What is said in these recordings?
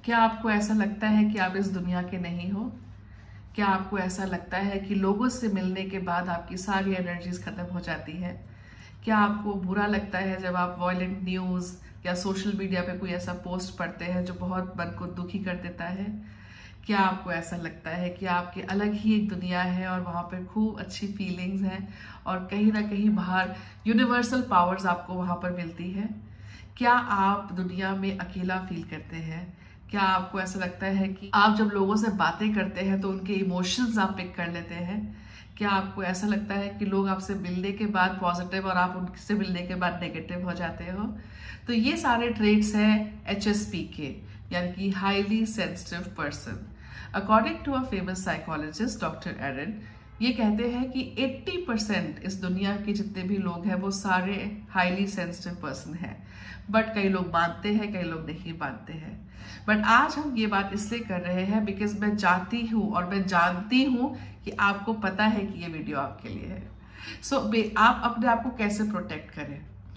क्या आपको ऐसा लगता है कि आप इस दुनिया के नहीं हो? क्या आपको ऐसा लगता है कि लोगों से मिलने के बाद आपकी सारी एनर्जीज खत्म हो जाती है? क्या आपको बुरा लगता है जब आप वॉयलेंट न्यूज़ या सोशल मीडिया पे कोई ऐसा पोस्ट पढ़ते हैं जो बहुत मन को दुखी कर देता है? क्या आपको ऐसा लगता है कि आपकी अलग ही एक दुनिया है और वहाँ पे खूब अच्छी फीलिंग्स हैं और कहीं ना कहीं बाहर यूनिवर्सल पावर्स आपको वहाँ पर मिलती है? क्या आप दुनिया में अकेला फील करते हैं? क्या आपको ऐसा लगता है कि आप जब लोगों से बातें करते हैं तो उनके इमोशंस आप पिक कर लेते हैं? क्या आपको ऐसा लगता है कि लोग आपसे मिलने के बाद पॉजिटिव और आप उनसे मिलने के बाद नेगेटिव हो जाते हो? तो ये सारे ट्रेट्स हैं HSP के, यानी कि highly sensitive person. According to a famous psychologist doctor Aron, ये कहते हैं कि 80% इस दुनिया के जितने भी लोग हैं वो सारे हाईली सेंसिटिव पर्सन हैं। बट कई लोग मानते हैं, कई लोग नहीं मानते हैं। बट आज हम ये बात इसलिए कर रहे हैं बिकॉज मैं चाहती हूँ और मैं जानती हूँ कि आपको पता है कि ये वीडियो आपके लिए है। सो आप अपने आप को कैसे प्रोटेक्ट करें?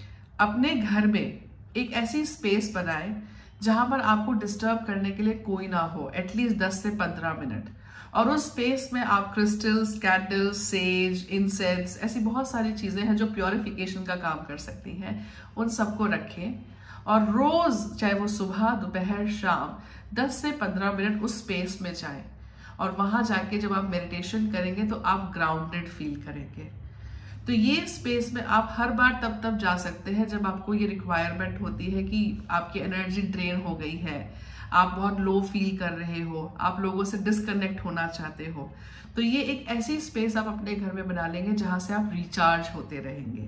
अपने घर में एक ऐसी स्पेस बनाएं जहां पर आपको डिस्टर्ब करने के लिए कोई ना हो, एटलीस्ट 10 से 15 मिनट। और उस स्पेस में आप क्रिस्टल्स, कैंडल्स, सेज, इंसेंस, ऐसी बहुत सारी चीजें हैं जो प्योरिफिकेशन का काम कर सकती हैं, उन सबको रखें। और रोज, चाहे वो सुबह, दोपहर, शाम, 10 से 15 मिनट उस स्पेस में जाएं। और वहां जाके जब आप मेडिटेशन करेंगे तो आप ग्राउंडेड फील करेंगे। तो ये स्पेस में आप हर बार तब जा सकते हैं जब आपको ये रिक्वायरमेंट होती है कि आपकी एनर्जी ड्रेन हो गई है, आप बहुत लो फील कर रहे हो, आप लोगों से डिस्कनेक्ट होना चाहते हो। तो ये एक ऐसी स्पेस आप अपने घर में बना लेंगे जहां से आप रिचार्ज होते रहेंगे।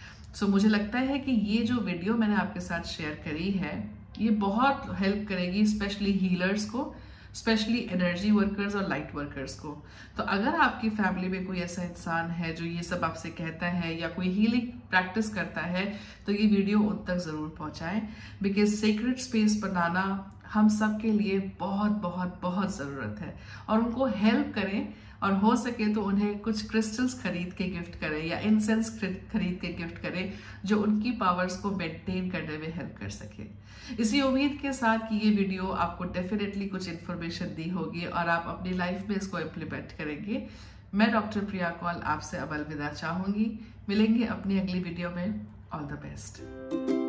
सो मुझे लगता है कि ये जो वीडियो मैंने आपके साथ शेयर करी है ये बहुत हेल्प करेगी, स्पेशली हीलर्स को, स्पेशली एनर्जी वर्कर्स और लाइट वर्कर्स को। तो अगर आपकी फैमिली में कोई ऐसा इंसान है जो ये सब आपसे कहता है या कोई हीलिंग प्रैक्टिस करता है तो ये वीडियो उन तक जरूर पहुंचाएं, बिकॉज सीक्रेट स्पेस बनाना हम सब के लिए बहुत बहुत बहुत जरूरत है। और उनको हेल्प करें और हो सके तो उन्हें कुछ क्रिस्टल्स खरीद के गिफ्ट करें या इंसेंस खरीद के गिफ्ट करें जो उनकी पावर्स को मेंटेन करने में हेल्प कर सके। इसी उम्मीद के साथ कि ये वीडियो आपको डेफिनेटली कुछ इन्फॉर्मेशन दी होगी और आप अपनी लाइफ में इसको इम्प्लीमेंट करेंगे। मैं डॉक्टर प्रिया कौल आपसे अब अलविदा चाहूंगी। मिलेंगे अपनी अगली वीडियो में। All the best.